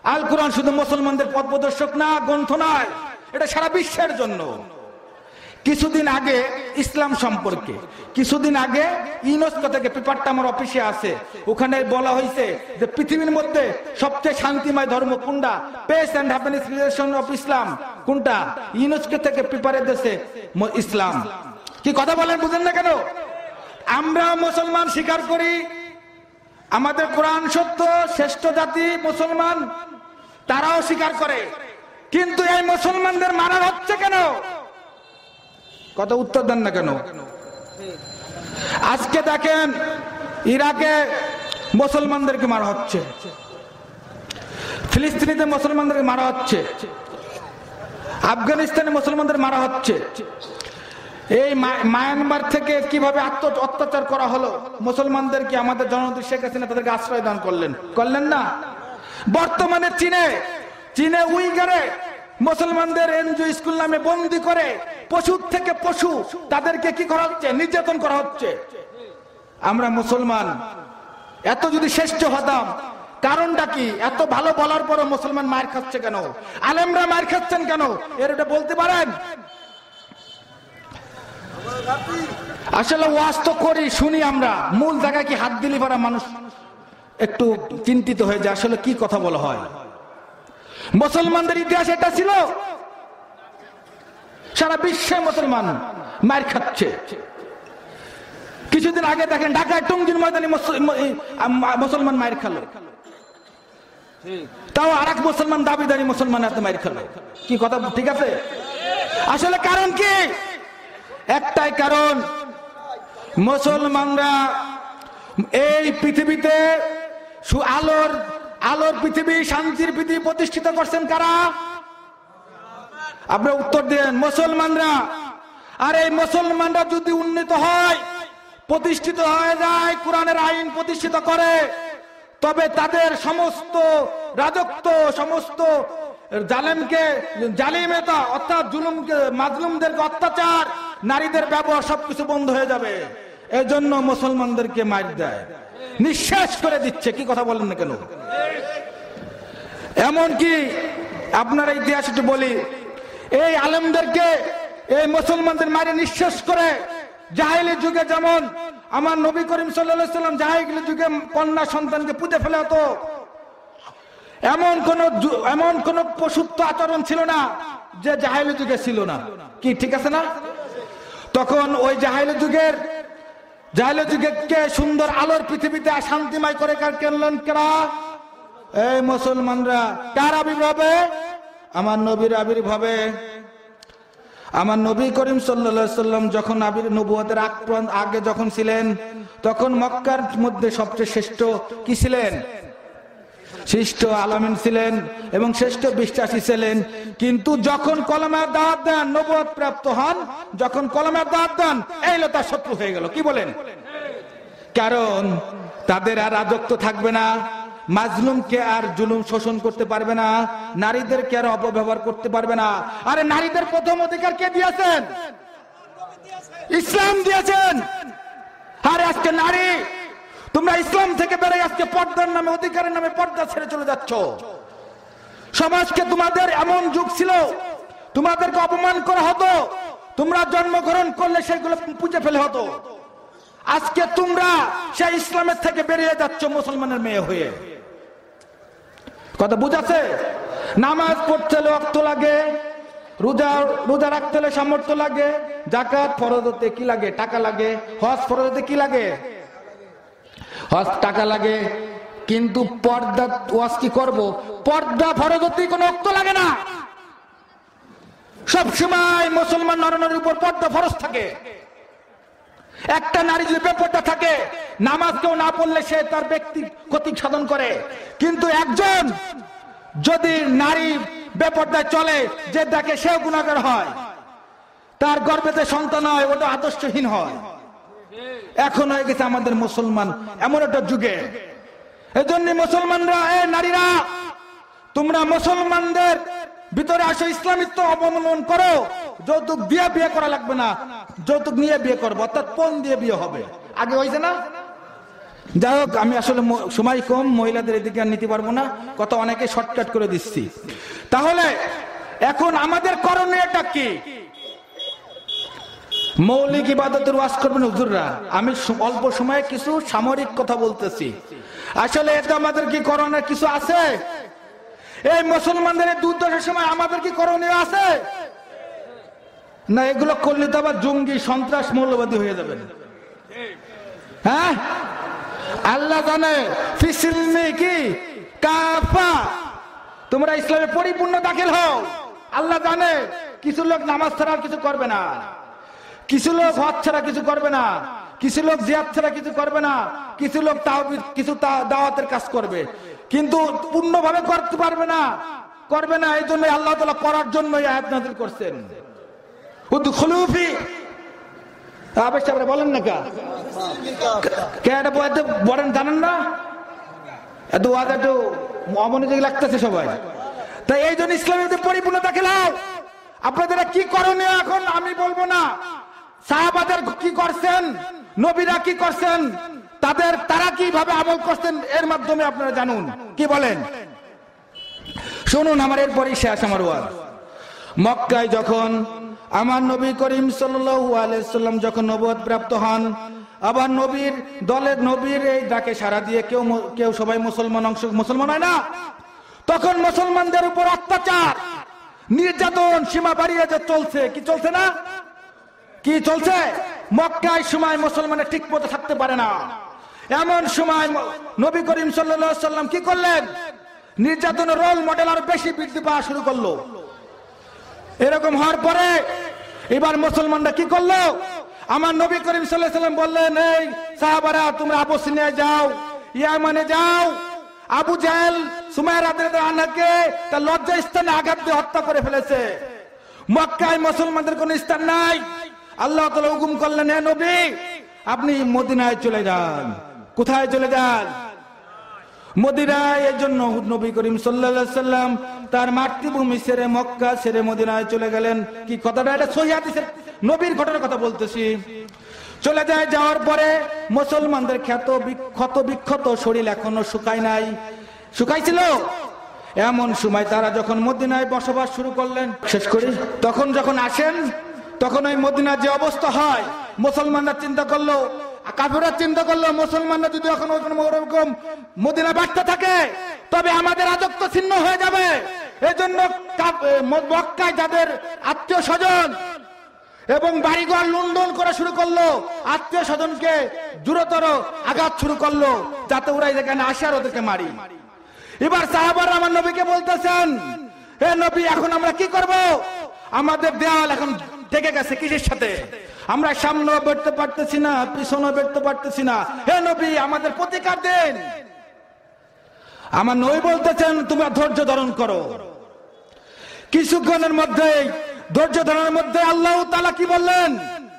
আল কোরআন শুধু মুসলমানদের পথ প্রদর্শক না, গ্রন্থ নয়, এটা সারা বিশ্বের জন্য। কিছুদিন আগে ইসলাম সম্পর্কে কিছুদিন আগে ইউনেস্কো থেকে পেপারটা আমার অফিসে আছে, ওখানে বলা হয়েছে যে পৃথিবীর মধ্যে সবচেয়ে শান্তিময় ধর্ম কোনটা, peace and happiness relation of Islam কোনটা, ইউনেস্কো থেকে পেপারে দেশে ইসলাম। কি কথা বলেন, বুঝেন না কেন? আমরা মুসলমান স্বীকার করি আমাদের কোরআন সত্য, শ্রেষ্ঠ জাতি মুসলমান, তারাও স্বীকার করে, কিন্তু এই মুসলমানদের মারা হচ্ছে কেন? কত উত্তর দেন না কেন? আজকে দেখেন ইরাকে মুসলমানদেরকে মারা হচ্ছে, ফিলিস্তিনিতে মুসলমানদেরকে মারা হচ্ছে, আফগানিস্তানে মুসলমানদের মারা হচ্ছে। এই মায়ানমার থেকে কিভাবে অত্যাচার করা হলো মুসলমানদেরকে, আমাদের জননেত্রী শেখ হাসিনা তাদেরকে আশ্রয় দান করলেন না? বর্তমানে চীনে উইগারে মুসলমানদের এনজিও স্কুল নামে বন্দী করে পশুর থেকে পশু তাদেরকে কি করা হচ্ছে, নির্যাতন করা হচ্ছে। আমরা মুসলমান এত যদি শ্রেষ্ঠ হতাম, কারণটা কি? এত ভালো বলার পরও মুসলমান মার খাচ্ছে কেন? আলেমরা মার খাচ্ছেন কেন? এর এটা বলতে পারেন? আসলে ওয়াজ তো করি, শুনি, আমরা মূল জায়গায় কি হাত দিলি পারা মানুষ একটু চিন্তিত হয়ে যায়, আসলে কি কথা বলা হয়। মুসলমানদের ইতিহাস এটা ছিল, সারা বিশ্বে মুসলমান মার খাচ্ছে। কিছুদিন আগে দেখেন ঢাকায় টঙ্গীর ময়দানে মুসলমান মার খালো, তাও আর এক মুসলমান দাবিদারি মুসলমান এত মার খালো। কি কথা ঠিক আছে? আসলে কারণ কি? একটাই কারণ, মুসলমানরা এই পৃথিবীতে আলোর পৃথিবী, শান্তির পৃথিবী প্রতিষ্ঠিত করছেন কারা? আপনি উত্তর দেন, মুসলমানরা। আর এই মুসলমানরা যদি উন্নীত হয়, প্রতিষ্ঠিত হয়ে যায়, কোরআনের আইন প্রতিষ্ঠিত করে, তবে তাদের সমস্ত রাজত্ব, সমস্ত জালিমেতা অর্থাৎ মাজলুমদেরকে অত্যাচার, নারীদের ব্যবহার সবকিছু বন্ধ হয়ে যাবে। এজন্য মুসলমানদেরকে মার দেয়, নিঃশ্বাস করে দিচ্ছে। কি কথা বলেন না কেন? এমনকি আপনার ইতিহাস একটু বলি, এই আলেমদেরকে এই মুসলমানদের মারে নিঃশ্বাস করে জাহেলি যুগে, যেমন আমার নবী করিম সাল্লাল্লাহু আলাইহি ওয়াসাল্লাম জাহেলি যুগে কন্যা সন্তানকে পুঁতে ফেলে হতো, এমন কোন পশুত্ব আচরণ ছিল না যে জাহেলি যুগে ছিল না। কি ঠিক আছে না? তখন ওই জাহেলি যুগে সুন্দর আলোর পৃথিবীতে শান্তিময় করে কেনলেন কারা? এই মুসলমানরা। কার আবির্ভাবে? আমার নবীর আবির্ভাবে। আমার নবী করিম সাল্লাল্লাহু আলাইহি ওয়াসাল্লাম যখন নবুয়তের আগে যখন ছিলেন, তখন মক্কার মধ্যে সবচেয়ে শ্রেষ্ঠ কি ছিলেন? শ্রেষ্ঠ আলামিন ছিলেন এবং শ্রেষ্ঠ বিশ্বাসী ছিলেন। কিন্তু যখন কলমের দাওয়াত দেন, নবুয়ত প্রাপ্ত হন, যখন কলমের দাওয়াত দেন, এই তার শত্রু হয়ে গেল। কি বলেন? কারণ তাদের আর রাজত্ব থাকবে না, মাজলুমকে আর জুলুম শোষণ করতে পারবে না, নারীদেরকে আর অপব্যবহার করতে পারবে না। আরে নারীদের প্রথম অধিকার কে দিয়েছেন? ইসলাম দিয়েছেন। আরে আজকে নারী, তোমরা ইসলাম থেকে বেরিয়ে আজকে পর্দার নামে, অধিকারের নামে পর্দা ছেড়ে চলে যাচ্ছ। সমাজকে তোমাদের এমন যুগ ছিল, তোমাদেরকে অপমান করা হতো, তোমরা জন্মগ্রহণ করলে সেগুলো পুঁজে ফেলে হতো। আজকে তোমরা সেই ইসলামের থেকে বেরিয়ে যাচ্ছ মুসলমানের মেয়ে হয়ে। কথা বুঝাচ্ছে? নামাজ পড়তে হলে রক্ত লাগে, রোজা রাখতে হলে সামর্থ্য লাগে, যাকাত ফরজ হতে কি লাগে? টাকা লাগে। হজ ফরজ হতে কি লাগে? হজ টাকা লাগে। কিন্তু পর্দা ওয়াজ কি করব? পর্দা ফরজ হতে কোনো রক্ত লাগে না। সবসময় মুসলমান নরনারীর উপর পর্দা ফরজ থাকে। একটা নারী যদি বেপর্দা থাকে, নামাজ কেউ না পড়লে সে তার ব্যক্তি ক্ষতি সাধন করে। কিন্তু একজন যদি নারী বেপর্দায় চলে, যে দেখে সেও গুনাহগার হয়, তার গর্ভেতে সন্তান হয়, ওটা আদর্শহীন হয়। এখন হয়ে গেছে আমাদের মুসলমান এমন একটা যুগে। এজন্য মুসলমানরা, নারীরা, তোমরা মুসলমানদের ভিতরে আসো, ইসলামিত্ব অবলম্বন করো। যৌতুক দিয়ে বিয়ে করা লাগবে না, যৌতুক নিয়ে বিয়ে করবো, অর্থাৎ পণ দিয়ে বিয়ে হবে। আগে হয়েছে না? যাই হোক, আমি আসলে সময় কম, মহিলাদের এদিকে আর নিতে পারবো না, কথা অনেকে শর্টকাট করে দিচ্ছি। তাহলে এখন আমাদের করণীয়টা কি? মৌলিক ইবাদতের ওয়াজ করবেন হুজুররা, আমি অল্প সময়ে কিছু সামরিক কথা বলতেছি। আসলে এটা আমাদের কি করণীয় কিছু আছে? এই মুসলমানদের দুর্দশার সময় আমাদের কি করণীয় আছে? না এগুলো করলে তো আবার জঙ্গি সন্ত্রাস মৌলবাদী হয়ে যাবেন। হ্যাঁ, আল্লাহ জানে ফিসিলমি কি কাফা, তোমরা ইসলামে পরিপূর্ণ দাখিল হও। আল্লাহ জানে কিছু লোক নামাজ ছাড়া কিছু করবে না, কিছু লোক হজ ছাড়া কিছু করবে না, কিছু লোক জিহাদ ছাড়া কিছু করবে না, কিছু লোক কিছু দাওয়াতের কাজ করবে, কিন্তু পূর্ণভাবে করতে পারবে না, করবে না। এই জন্য আল্লাহ তাআলা করার জন্য আয়াত নাযিল করছেন। উদখুলু ফি, আবেশাবরা বলেন না কে এটা বলেন জানেন না? এত ওয়াজ একটু অমনোযোগী লাগতেছে সবাই। তাই এই জন্য ইসলামের পরিপূর্ণ দাখিল হও। আপনাদের কি করণীয় এখন আমি বলবো না, সাহাবাদের কি করছেন, নবীরা কি করছেন, তারা কিভাবে আমল করছেন, এর মাধ্যমে আপনারা জানুন। কি বলেন শুনুন, আমার এরপরই শেষ আমার ওয়াজ। মক্কায় যখন আমার নবী করিম সাল্লাল্লাহু আলাইহি সাল্লাম যখন নবুয়ত প্রাপ্ত হন, আবার নবীর দলের নবীর এই ডাকে সাড়া দিয়ে কেউ সবাই মুসলমান হয় না, তখন মুসলমানদের উপর অত্যাচার নির্যাতন সীমা বাড়িয়ে যে চলছে, কি চলছে না? কি চলছে? মক্কায় সময় মুসলমানের ঠিক মতো থাকতে পারে না, এমন সময় নবী করিম সাল্লাল্লাহু আলাইহি সাল্লাম কি করলেন? নির্যাতনের রোল মডেল আরো বেশি বৃদ্ধি পাওয়া শুরু করলো। এরকম হওয়ার পরে এবার মুসলমানরা কি করলো? আমার নবী করিম সাল্লাল্লাহু আলাইহি সাল্লাম বললেন, এই সাহাবারা তোমরা আবসিনিয়া যাও, ইয়ামানে যাও, আবু জাহেল সুমাইয়া রাদিয়াল্লাহু আনহাকে তার লজ্জা স্থানে আঘাত দিয়ে হত্যা করে ফেলেছে। মক্কায় মুসলমানদের কোনো স্থান নাই। আল্লাহ তাআলা হুকুম করলেন, হে নবী আপনি মদিনায় চলে যান। কোথায় চলে যান? মদিনায়। এই জন্য নবী করিম সাল্লাল্লাহু আলাইহি সাল্লাম তার মাতৃভূমি ছেড়ে মক্কা ছেড়ে মদিনায় চলে গেলেন। কি কথাটা? এটা সহিহ হাদিসের নবীর ঘটনার কথা বলতেছি। চলে যায়, যাওয়ার পরে মুসলমানদের ক্ষত বিক্ষত শরীর এখনো শুকায় নাই, শুকাইছিল। এমন সময় তারা যখন মদিনায় বসবাস শুরু করলেন, শেষ করি, তখন যখন আসেন তখন ওই মদিনার যে অবস্থা হয়, মুসলমানরা চিন্তা করলো, কাফেররা চিন্তা করলো, মুসলমানরা যদি এখন ওরকম মদিনা বাড়তে থাকে তবে আমাদের রাজত্ব ছিন্ন হয়ে যাবে। এজন্য মক্কায় যাদের আত্মীয় স্বজন এবং বাড়িঘর লুণ্ঠন করা শুরু করলো, আত্মীয় স্বজনকে দূরতর আঘাত শুরু করলো, যাতে ওরা যেখানে আসে আর ওদেরকে মারি। এবার সাহাবারা আমার নবীকে বলতেছেন, হে নবী এখন আমরা কি করব? আমাদের দেওয়াল এখন ঢেকে গেছে কিসের সাথে? আমরা সামনেও বেরোতে পারতেছি না, পিছনেও বেরোতে পারতেছি না, হে নবী আমাদের প্রতিকার দেন। আমার নবী বলতেছেন, তোমরা ধৈর্য ধারণ করো। কিছুক্ষণের মধ্যে ধৈর্য ধারণের মধ্যে আল্লাহ তাআলা কি বললেন?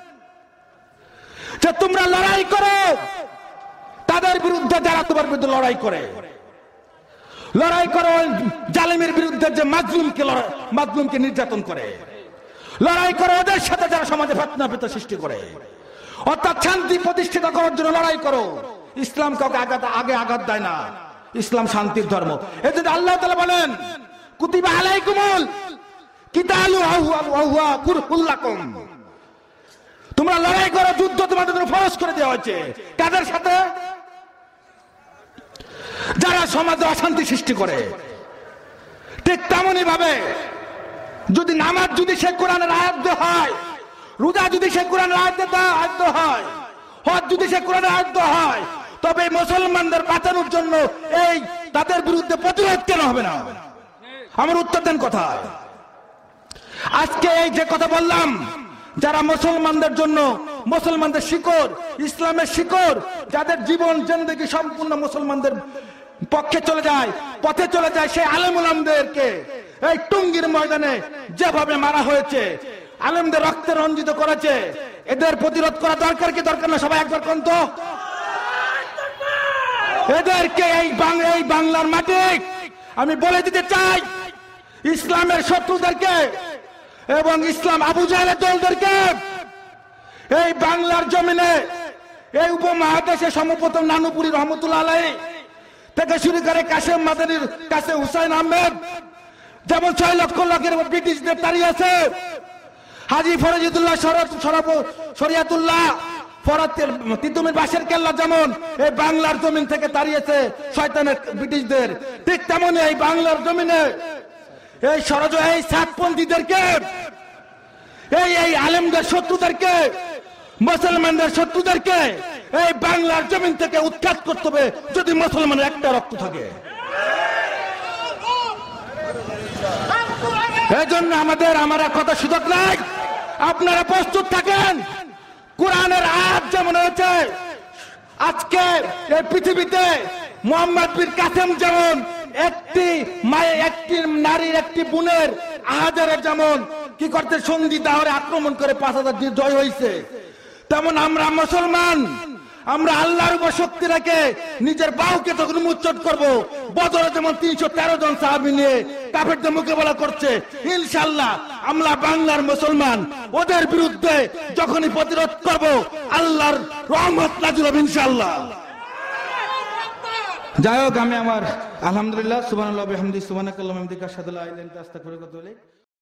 যে তোমরা লড়াই করো তাদের বিরুদ্ধে যারা তোমার বিরুদ্ধে লড়াই করে, লড়াই করো জালিমের বিরুদ্ধে যে মাজলুমকে নির্যাতন করে, লড়াই করো ওদের সাথে যারা সমাজে ফিতনা সৃষ্টি করে, অর্থাৎ শান্তি প্রতিষ্ঠিত করার জন্য লড়াই করো। ইসলাম কাউকে আগে আঘাত দেয় না, ইসলাম শান্তির ধর্ম। এই জন্য আল্লাহ তাআলা বলেন, কুতিবা আলাইকুমুল কিতালু ওয়া হুয়া কুরহুল লাকুম, তোমরা লড়াই করো, যুদ্ধ তোমাদের উপর ফরজ করে দেওয়া হয়েছে। কাদের সাথে? যারা সমাজে অশান্তি সৃষ্টি করে। ঠিক তেমনই ভাবে যদি নামাজ যদি সে কোরআনের আয়াত হয়, রোজা যদি সে কোরআনের আয়াত হয়, হজ যদি সে কোরআনের আয়াত হয়, তবে মুসলমানদের বাঁচানোর জন্য এই তাদের বিরুদ্ধে প্রতিরোধ কেন হবে না? আমার উত্তর দেন কথা। আজকে এই যে কথা বললাম, যারা মুসলমানদের জন্য, মুসলমানদের শিকড়, ইসলামের শিকড়, যাদের জীবন জিন্দেগি সম্পূর্ণ মুসলমানদের পক্ষে চলে যায়, পথে চলে যায়, সেই আলেম উলামাদেরকে এই টুঙ্গির ময়দানে যেভাবে মারা হয়েছে, আলেমদের রক্তে রঞ্জিত করেছে, এদের প্রতিরোধ করা দরকার কি দরকার না? সবাই একবার কোন তো এদেরকে এই বাংলার মাটি আমি বলে দিতে চাই, ইসলামের শত্রুদেরকে এবং ইসলাম আবু জাহেলের দলদেরকে এই বাংলার জমিনে এই উপমহাদেশে সর্বপ্রথম নানুপুরি রহমতুল্লাহ আলাইহি থেকে শুরু করে কাসেম মাদানির কাছে হুসাইন আহমেদ, যেমন 6 লক্ষ লোকের ব্রিটিশদের তাড়িয়েছে। হাজী ফরিদুল্লাহ শরিয়াতুল্লাহ ফরাতের তিতুমির বাসের কেল্লা যেমন এই বাংলার জমিন থেকে তাড়িয়েছে শয়তানের ব্রিটিশদের, ঠিক তেমনি এই বাংলার জমিনে এই এই সাতপন্থীদেরকে, এই আলেমদের শত্রুদেরকে, মুসলমানদের শত্রুদেরকে এই বাংলার জমিন থেকে উৎখাত করতে হবে যদি মুসলমানের একটা রক্ত থাকে। এই জন্য আমার কথা সুযোগ নাই, আপনারা প্রস্তুত থাকেন। কোরআনের আয়াত যেমন হয়েছে, আজকে এই পৃথিবীতে মোহাম্মদ বীর কাসেম যেমন একটি নারীর একটি বোনের আহাজারের যেমন কি করতে সন্ধি দাওরে আক্রমণ করে 5000 দিয়ে জয় হয়েছে, তেমন আমরা মুসলমান, আমরা আল্লাহর উপর শক্তি রেখে নিজের বাহুকে তখন উচ্চট করব। বদরে যেমন 313 জন সাহাবী নিয়ে কাফেরদের মোকাবেলা করছে, ইনশাআল্লাহ আমরা বাংলার মুসলমান ওদের বিরুদ্ধে যখনই প্রতিরোধ করব আল্লাহর রহমত নাযিল হবে ইনশাআল্লাহ। যাই হোক, আমি আমার আলহামদুলিল্লাহ সুবহানাল্লাহ বিহামদিহি সুবহানাকাল্লাহুম্মা ওয়া বিহামদিকা আশহাদু আল্লা ইলাহা ইল্লা আনতা আস্তাগফিরুকা ওয়া আতুবু ইলাইক।